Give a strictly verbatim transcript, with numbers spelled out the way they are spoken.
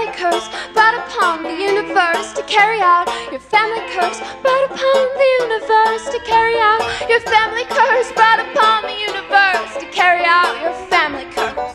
curse brought upon the universe to carry out your family curse brought upon the universe to carry out your family curse brought upon the universe to carry out your family curse.